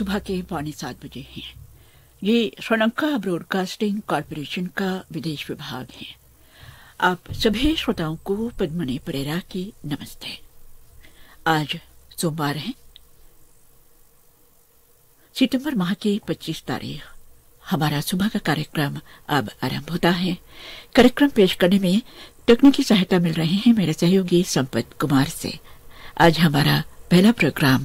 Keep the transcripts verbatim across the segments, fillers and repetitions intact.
सुबह के पौने सात बजे हैं। ये श्रीलंका ब्रॉडकास्टिंग कॉरपोरेशन का विदेश विभाग है। आप सभी श्रोताओं को पद्मनी परेरा की नमस्ते। आज सोमवार है, सितंबर माह की पच्चीस तारीख। हमारा सुबह का कार्यक्रम अब आरंभ होता है। कार्यक्रम पेश करने में तकनीकी सहायता मिल रहे हैं मेरे सहयोगी संपत कुमार से। आज हमारा पहला प्रोग्राम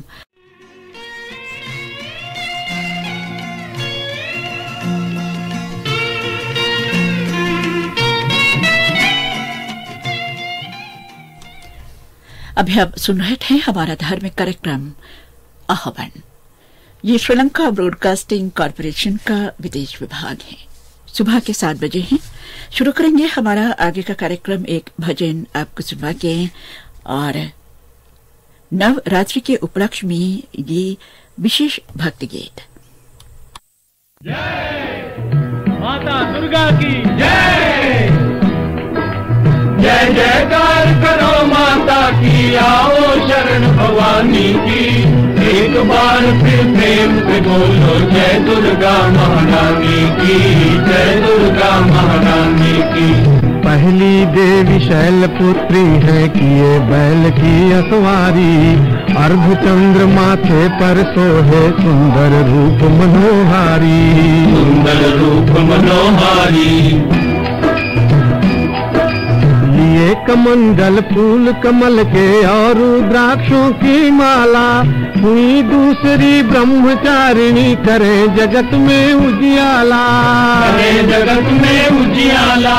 अभी आप सुन रहे थे हमारा धार्मिक कार्यक्रम आह्वान। ये श्रीलंका ब्रॉडकास्टिंग कॉरपोरेशन का विदेश विभाग है। सुबह के सात बजे हैं। शुरू करेंगे हमारा आगे का कार्यक्रम एक भजन आपको सुनवा के, और नवरात्रि के उपलक्ष्य में ये विशेष भक्ति गीत। जय माता दुर्गा की जय, जय जयकार करो माता की, आओ शरण भवानी की। एक बार फिर प्रेम से बोलो जय दुर्गा महारानी की, जय दुर्गा महारानी की। पहली देवी शैलपुत्री है, किए बैल की असवारी। अर्धचंद्र माथे पर सोहे, सुंदर रूप मनोहारी, सुंदर रूप मनोहारी। लिए कमंडल फूल कमल के और रुद्राक्षों की माला। हुई दूसरी ब्रह्मचारिणी, करे जगत में उजियाला, करे जगत में उजियाला।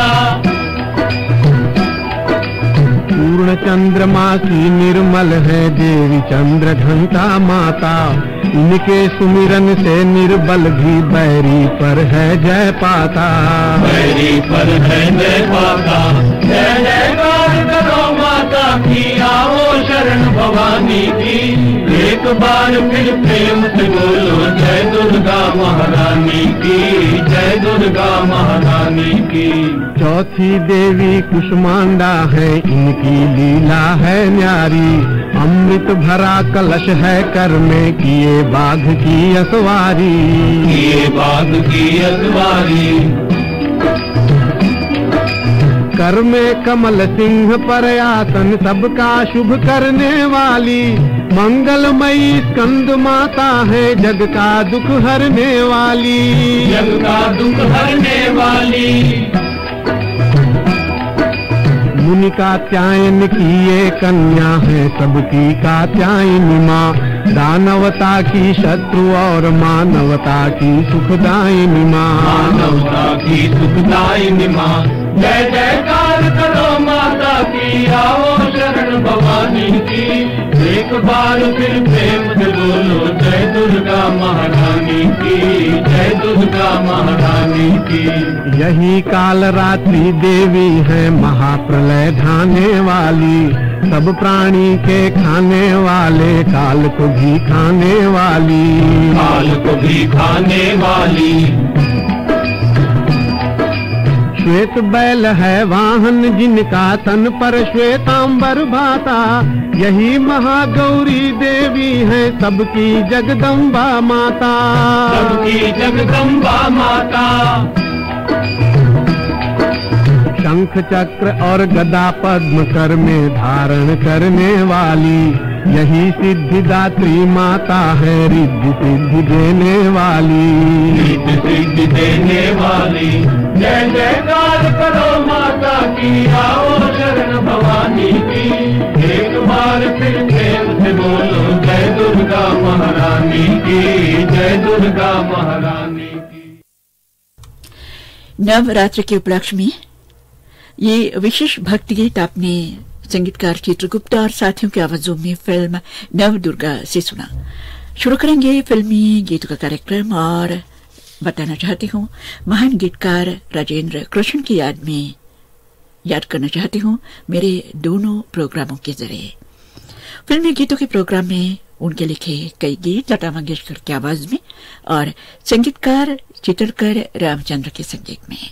पूर्ण चंद्रमा की निर्मल है देवी चंद्र घंटा माता। इनके सुमिरन से निर्बल भी बैरी पर है जय पाता, बैरी पर है जय पाता। जय जयकार करो माता की, आओ शरण भवानी की। एक बार फिर प्रेम से बोलो जय दुर्गा महारानी की, जय दुर्गा महारानी की। चौथी देवी कुष्मांडा है, इनकी लीला है न्यारी। अमृत भरा कलश है कर में, किए बाघ की असवारी, किए बाघ की असवारी। कर में कमल सिंह पर आसन, सबका शुभ करने वाली। मंगलमयी स्कंद माता है, जग का दुख हरने वाली, जग का दुख हरने वाली। मुनि कात्यायन की ये कन्या है, सबकी कात्यायनी माँ। दानवता की शत्रु और मानवता की सुखदायिनी माँ, मानवता की सुखदायिनी माँ। जय जयकार करो माता की, आओ शरण भवानी की। एक बार फिर प्रेम से बोलो जय दुर्गा महारानी की, जय दुर्गा महारानी की। यही काल रात्रि देवी है, महाप्रलय ढाने वाली। सब प्राणी के खाने वाले, काल को भी खाने वाली, काल को भी खाने वाली। श्वेत बैल है वाहन, जिनका तन पर श्वेतांबर भाता। यही महागौरी देवी है, सबकी जगदम्बा माता, सबकी जगदम्बा माता। शंख चक्र और गदा पद्म कर में धारण करने वाली। यही सिद्धिदात्री माता है, रिद्धि सिद्धि देने वाली, रिद्धि सिद्धि देने वाली। जय जयकार करो माता की, आओ शरण भवानी की। एक बार फिर प्रेम से बोलो जय दुर्गा महारानी की, जय दुर्गा महारानी की। नवरात्रि के उपलक्ष्य में ये विशेष भक्ति गीत आपने संगीतकार चित्रगुप्ता और साथियों की आवाजों में फिल्म नव दुर्गा से सुना। शुरू करेंगे फिल्मी गीतों का कार्यक्रम, और बताना चाहती हूँ महान गीतकार राजेंद्र कृष्ण की याद में याद करना चाहती हूँ मेरे दोनों प्रोग्रामों के जरिए। फिल्मी गीतों के प्रोग्राम में उनके लिखे कई गीत लता मंगेशकर की आवाज में और संगीतकार चित्रकर रामचंद्र के संगीत में।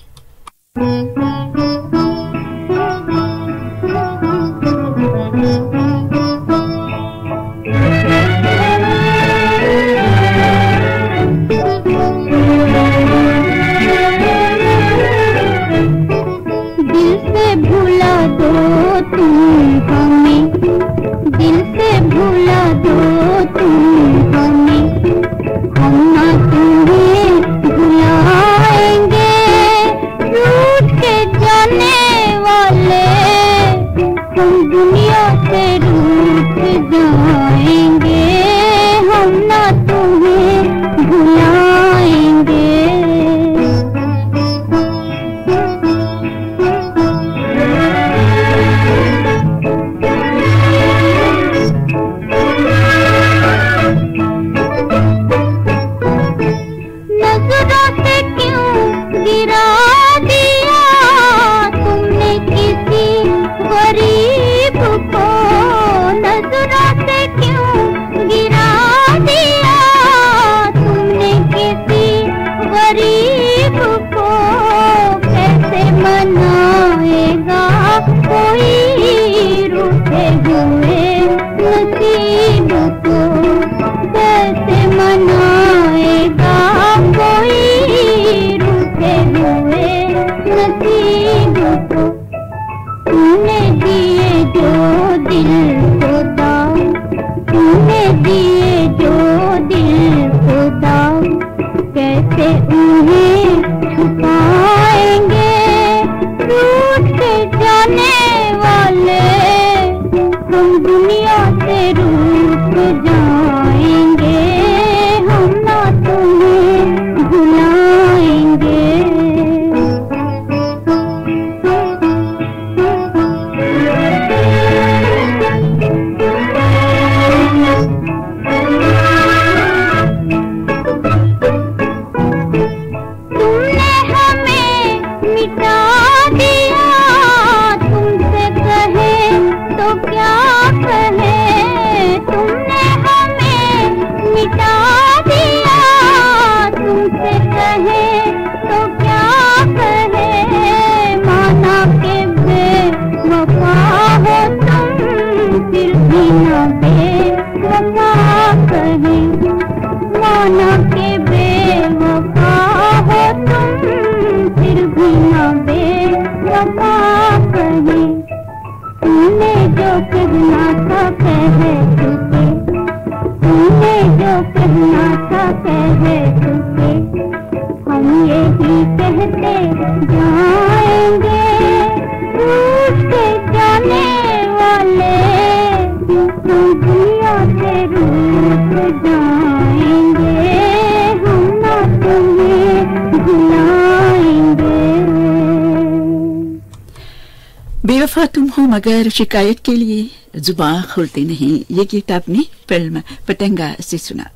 से भुला दो तुम हमें, दिल से भुला दो तुम हमें, हम ना तुम्हें भुलाएंगे, रूठ के जाने वाले, हम दुनिया से रूठ जाएंगे, हम ना तुम्हें भुलाएंगे। नजरों से क्यों गिरा दिया तुमने किसी गरीब को, नजरों से क्यों गिरा दिया तुमने किसी गरीब को, कैसे मनाएगा कोई रूठे हुए नसीब को, कैसे मनाएगा कोई रूठे हुए नसीब को। तूने दिए जो दिल को दाम, तूने दिए जो दिल को दाम, कैसे उन्हें छुपाएंगे, रूठ के जाने वाले, हम दुनिया से रूठ जाएंगे, हम ना तुम्हें भुलाएंगे। तुमने हमें मिटा दिया, तुमसे कहे तो क्या कहे, तुमने हमें मिटा दिया, तुमसे कहे तो क्या कहे, माना के बेवफा हो तुम, फिर भी ना बेवफा कहे, माना के बेवफा हो तुम, फिर भी ना बेवफा कहे। तूने जो कहना था कह चुके, तूने जो कहना था कह चुके, हम यही कहते जाएंगे, रूठ के जाने वाले, हम दुनिया से रूठ जाएंगे, हम ना तुम्हें भुलाएंगे। बेवफा तुम हो मगर शिकायत के लिए जुबान खोलते नहीं, ये गीत आपने फिल्म पतंगा से सुना।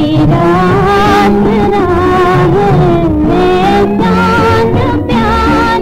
तेरा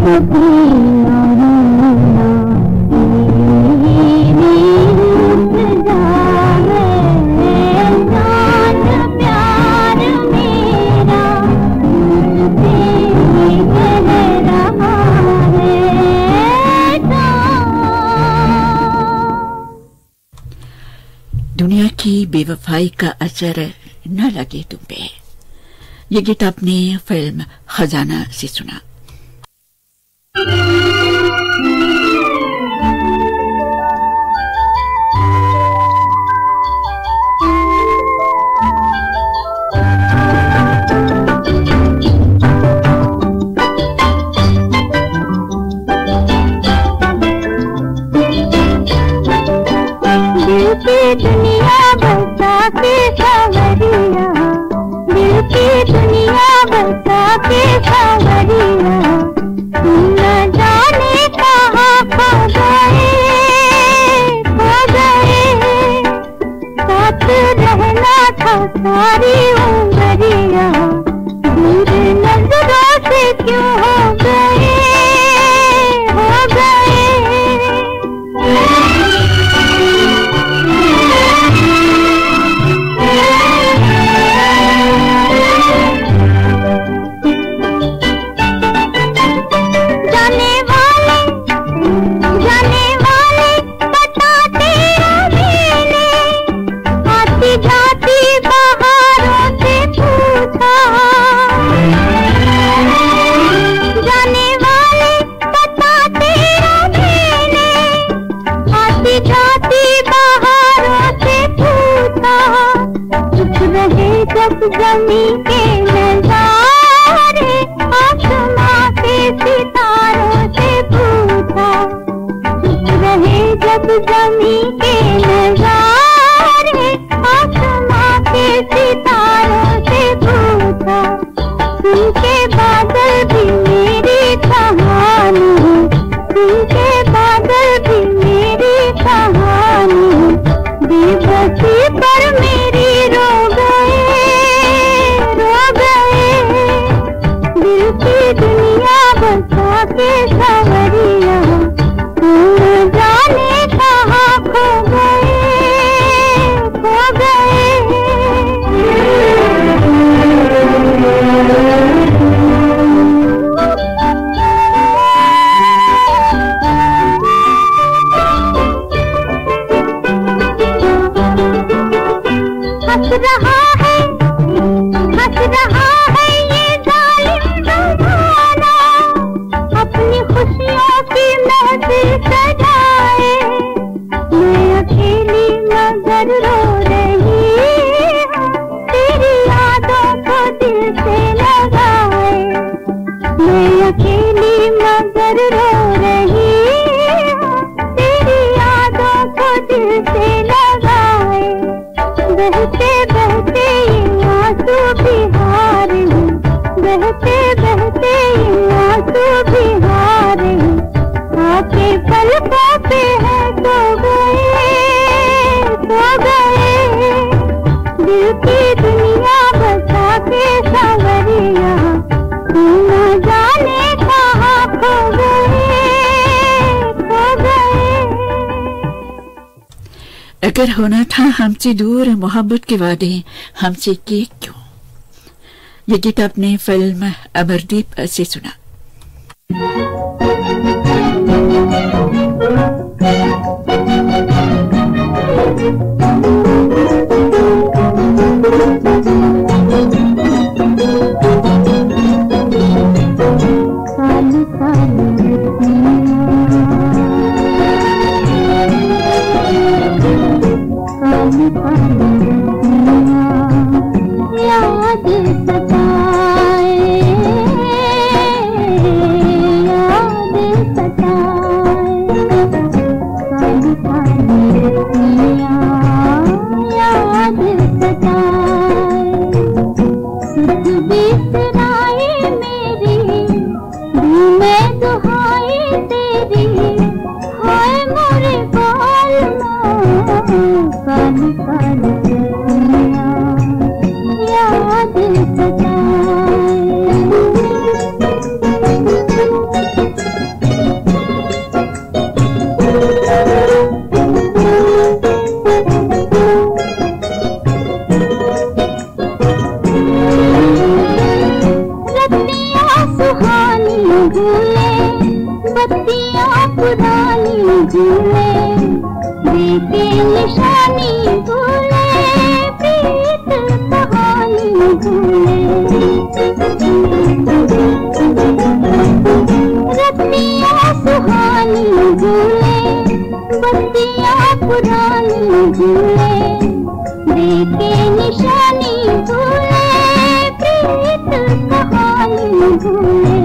दुनिया की बेवफाई का असर न लगे तुम पे, ये गीत आपने फिल्म खजाना से सुना। दुनिया बसा के सावरिया, दिल की दुनिया बसा के सावरिया, तुम न जाने कहाँ खो गए, खो गए। साथ रहना था सारी उम्रिया, दूर नजरों से क्यों हो गए, हो गए। जमी के नजारे आसमां के सितारों से पूछा, चुप रहे जब जमी के नजारे आसमां के सितारों से पूछा। सुन के बादल भी मेरी कहानी, सुन के बादल भी मेरी कहानी, बेबसी पर मेरी रो गए, दुनिया बसा के सावरिया, तुम जाने कहाँ खो गए, खो गए। हंस रहा है, हंस रहा है ये जालिम जमाना, अपनी खुशियों की महफिल सजाए। मैं अकेली मगर रो रही हूँ, तेरी यादों को दिल से लगाए। मैं अकेली मगर रो रही हूँ, तेरी यादों को दिल से लगाए। बहते बहते ये आंसू भी हार हैं, बहते बहते ये आंसू भी हार हैं, आके पलकों पे है सो गए, सो गए। दिल की दुनिया बसा के सावरिया, तुम न जाने कहाँ खो गए, खो गए। अगर होना था हमसे दूर मोहब्बत के वादे हमसे किए क्यों, ये गीत आपने फिल्म अमरदीप से सुना। याद सताए, याद सताए। रतियाँ सुहानी भूले, बत्तियाँ पुरानी झूले, देखे निशानी भूले, प्रीत कहानी भूले। रतियाँ सुहानी भूले, बत्तियाँ पुरानी झूले, देखे निशानी भूले, प्रीत कहानी भूले।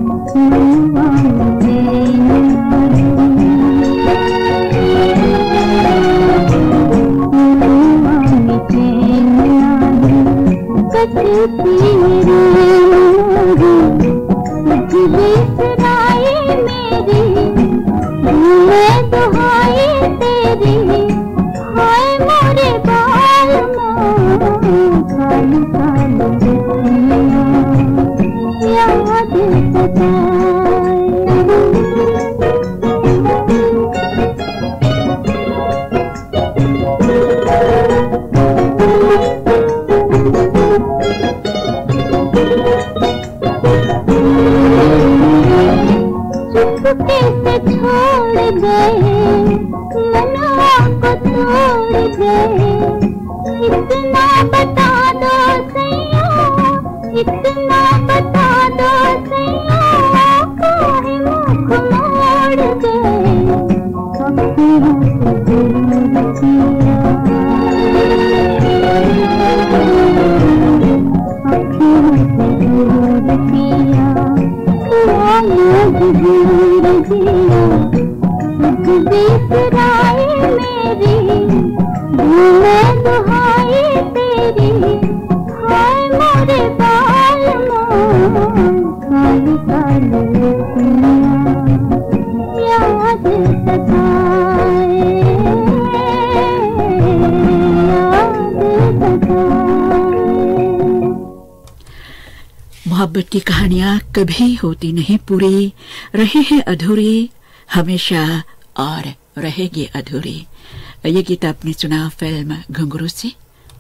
मोहब्बत की कहानियां कभी होती नहीं पूरी, रहे हैं अधूरे हमेशा और रहेगी अधूरी। ये गीत आपने सुना फिल्म घुंघरू से।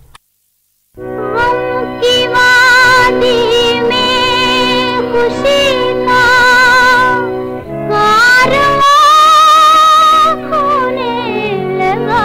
की वादी में खुशी का कारवां खोने लगा,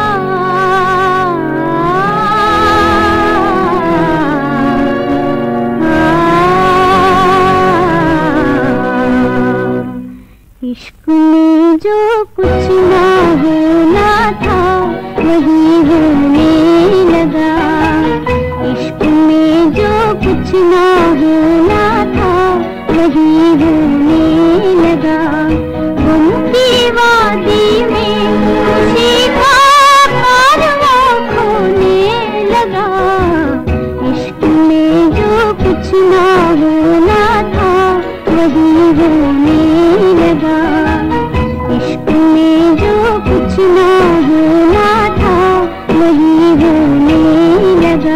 इश्क में जो कुछ ना होना था वही होने लगा, इश्क में जो कुछ ना होना था वही होने लगा। गम की वादी में खुशी का कारवां खोने लगा, इश्क में जो कुछ ना होना था वही होने लगा, इश्क में जो कुछ ना होना था वही होने लगा।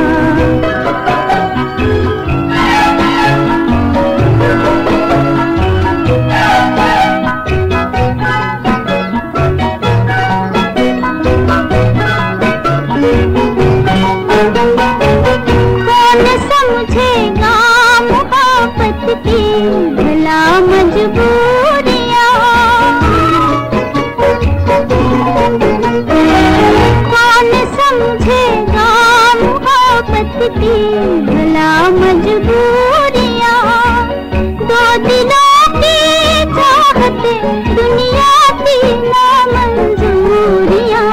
कौन समझेगा मोहब्बत की भला मजबूरियाँ, कौन समझेगा मोहब्बत की भला मजबूरियाँ। दो दिलों की चाहत दुनिया की नामंजूरियाँ,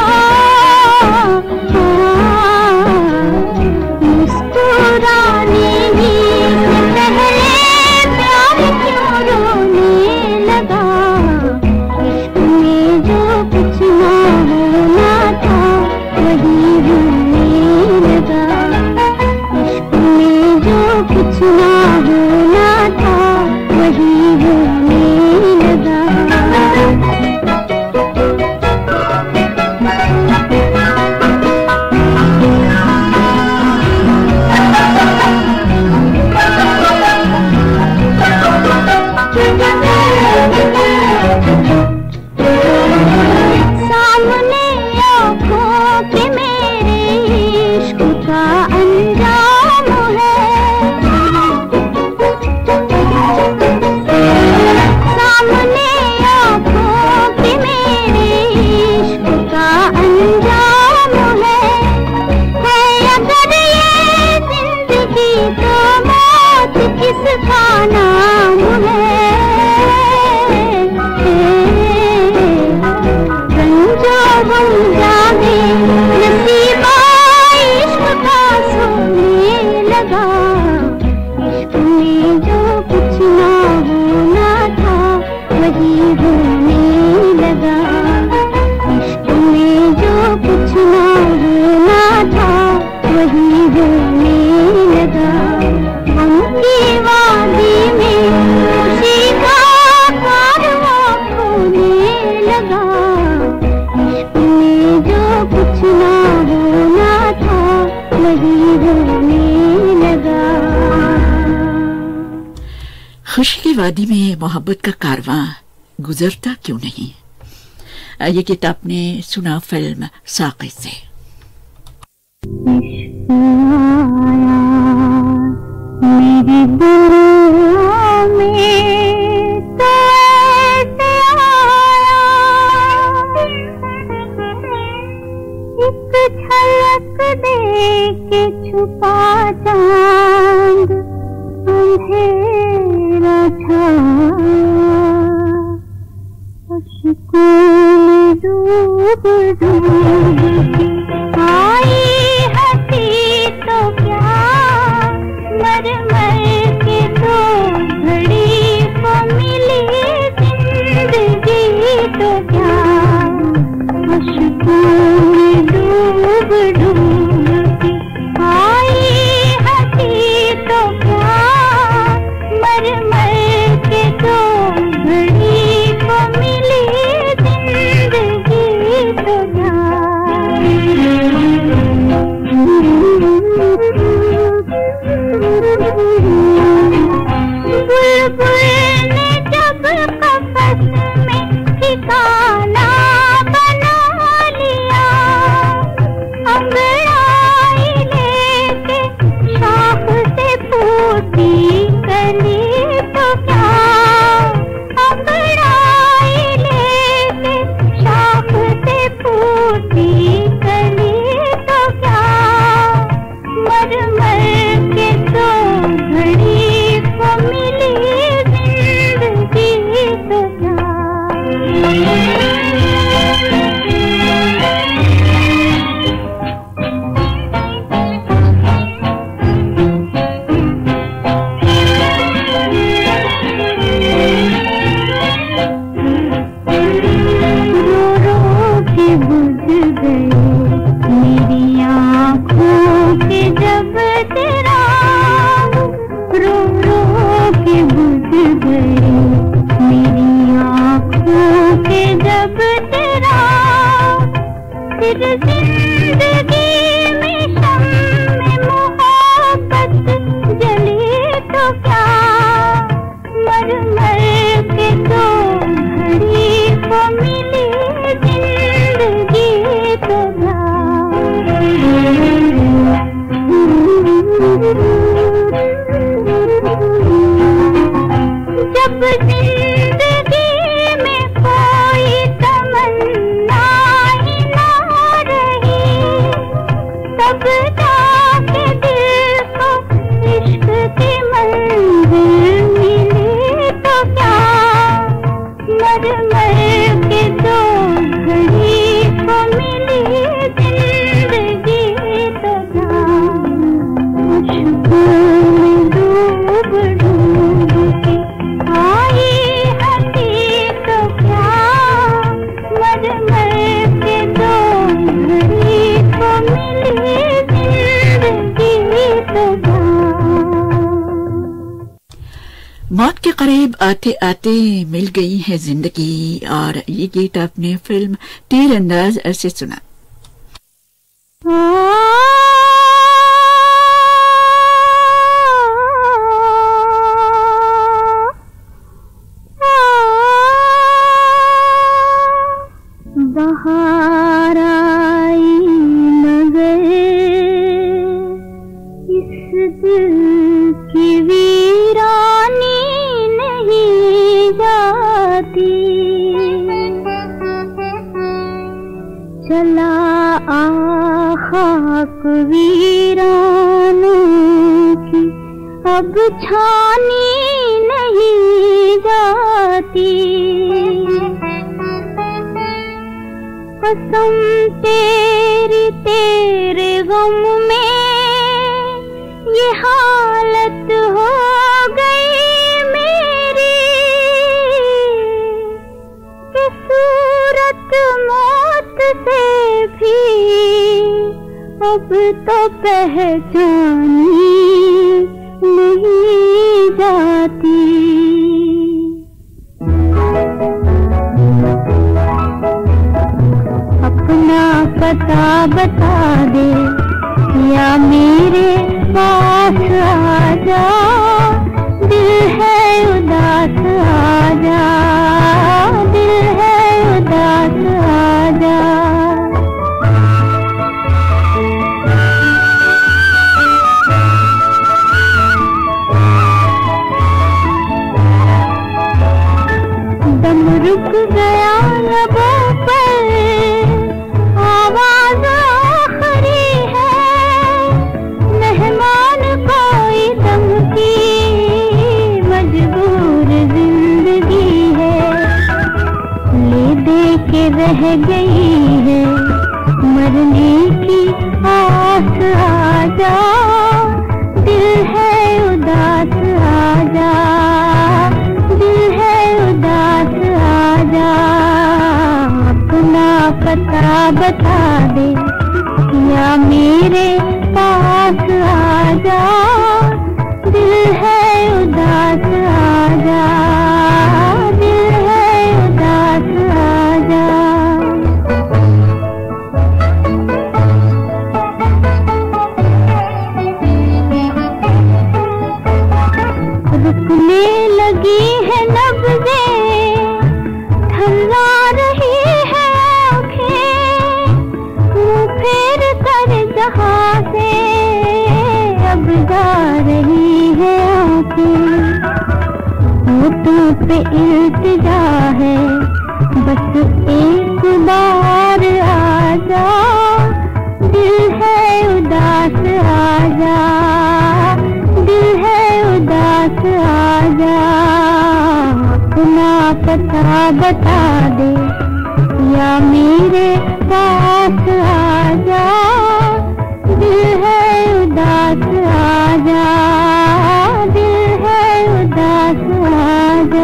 मुस्कुराने भी से पहले प्यार क्यों रोने लगा, इश्क में जो कुछ ना होना था वही होने लगा, इश्क में जो कुछ ना होना था वही होने लगा। सामने आँखों के मेरे इश्क का अंजाम है, खुशी की वादी में मोहब्बत का कारवां गुजरता क्यों नहीं। ये गीत आपने सुना फिल्म साक़ी से। इश्क आया मेरी दुआ में तो ऐसे आया, एक झलक दे के छुपा चांद अंधेरा छाया, अश्कों में डूब डूब के आई हंसी तो क्या, मर मर के तो घड़ी को मिली जिंदगी तो क्या, अश्कों में डूब डूब के आई हंसी तो क्या, मर मर के तो घड़ी को मिली जिंदगी तो क्या। बुलबुल ने जब कफस में ठिकाना बना लिया, अंगड़ाई लेके शाख से फूटी कली तो क्या, अंगड़ाई लेके शाख से फूटी कली तो क्या, मर मर के तो घड़ी को मिली जिंदगी तो क्या। रो रो के बुझ गए मेरी आँखों के जब तेरा, रो रो के बुझ गए मेरी आँखों के जब तेरा, फिर जिंदगी में शम्मे मोहब्बत जली तो क्या, मर मर के तो घड़ी को मिली जिंदगी तो क्या। जब जिंदगी में कोई तमन्ना ही ना रही, तब जाके दिल को इश्क की मंजिल मिली तो क्या, मर मर के तो घड़ी को मिली जिंदगी तो क्या। अश्कों में डूब डूब के आई हंसी तो क्या, मर मर के तो घड़ी को मिली जिंदगी तो क्या। मौत के करीब आते आते मिल गई है जिंदगी, और ये गीत आपने फिल्म तीर अंदाज से सुना। बहार आई मगर इस दिल की वीरानी नहीं जाती, चला आ खाक वीरानों की अब छानी नहीं जाती, कसम तेरी तेरे गम में ये हालत हो गई मेरी, कि सूरत मौत से भी अब तो पहचानी नहीं जाती। अपना पता बता दे या मेरे पास आ जा, दिल है उदास रुक गया लबों पर आवाज आखिरी है, मेहमान कोई दम की मजबूर जिंदगी है, ले दे के रह गई है मरने की आस, आजा दिल है उदास, आजा दिल है उदास, आजा अपना पता बता दे या मेरे पास आजा, दिल है उदास, आजा दिल है उदास, आजा। रुकने लगी है नब्ज़ें, थर्रा रही है आँखें, मुँह फेर कर जहाँ से अब जा रही है आँखें, होठों पे इल्तिजा है बस एक बार आजा, दिल है उदास, आजा दिल है उदास, आजा अपना पता बता दे या मेरे पास आजा, दिल है उदास, आजा दिल है उदास, आजा।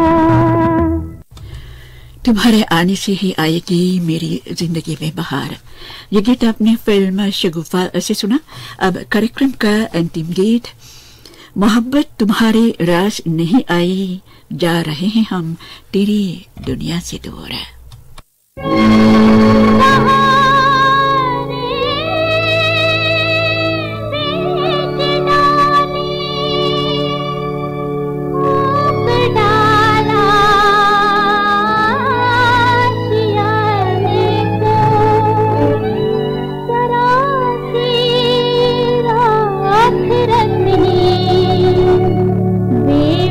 तुम्हारे आने से ही आएगी मेरी जिंदगी में बहार, ये गीत आपने फिल्म शगुफा से सुना। अब कार्यक्रम का अंतिम गीत, मोहब्बत तुम्हारे रास नहीं आई, जा रहे हैं हम तेरी दुनिया से दूर।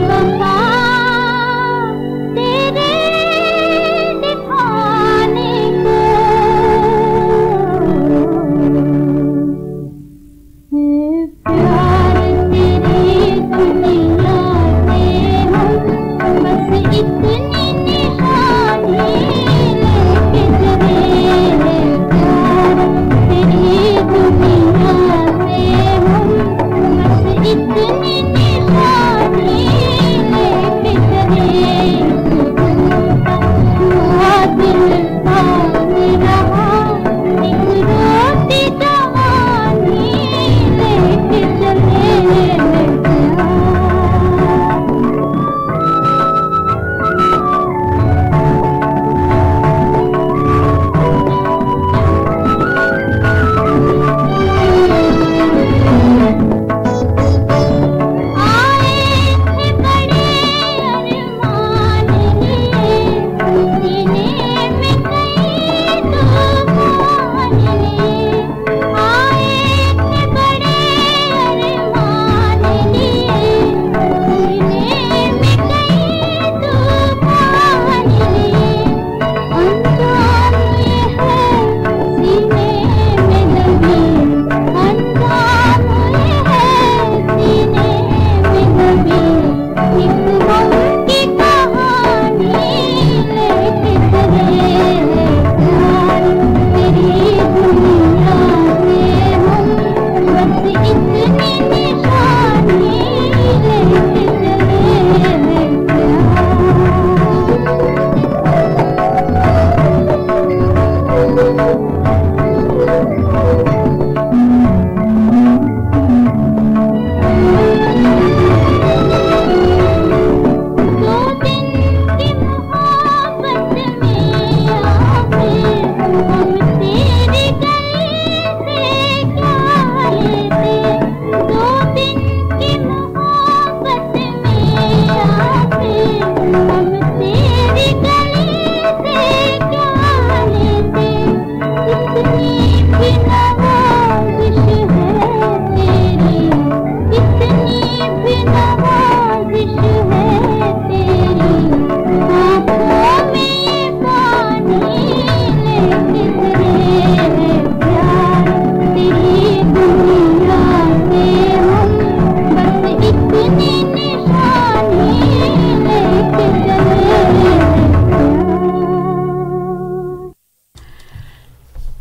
तेरे दिखाने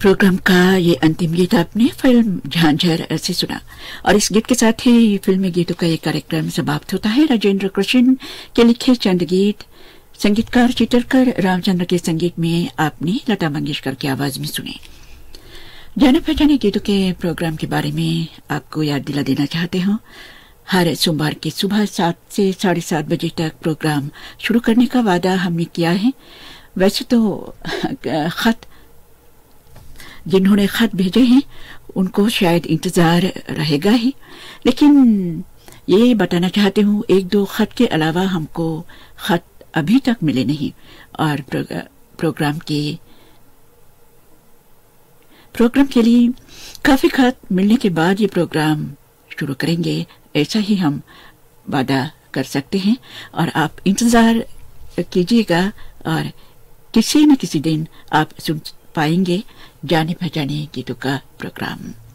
प्रोग्राम का ये अंतिम गीत आपने फिल्म झांझर से सुना और इस गीत के साथ ही फिल्मी गीतों का ये कार्यक्रम समाप्त होता है। राजेंद्र कृष्ण के लिखे चंद गीत संगीतकार चित्रकर रामचंद्र के संगीत में आपने लता मंगेशकर की आवाज में सुने। जाने पहचाने गीतों के प्रोग्राम के बारे में आपको याद दिला देना चाहते हो। हर सोमवार की सुबह सात से साढ़े सात बजे तक प्रोग्राम शुरू करने का वादा हमने किया है। वैसे तो खत जिन्होंने खत भेजे हैं उनको शायद इंतजार रहेगा ही, लेकिन ये बताना चाहती हूँ एक दो खत के अलावा हमको खत अभी तक मिले नहीं और प्रोग्राम के प्रोग्राम के लिए काफी खत मिलने के बाद ये प्रोग्राम शुरू करेंगे, ऐसा ही हम वादा कर सकते हैं। और आप इंतजार कीजिएगा और किसी न किसी दिन आप सुन पाएंगे जाने पहचाने गीतों का प्रोग्राम।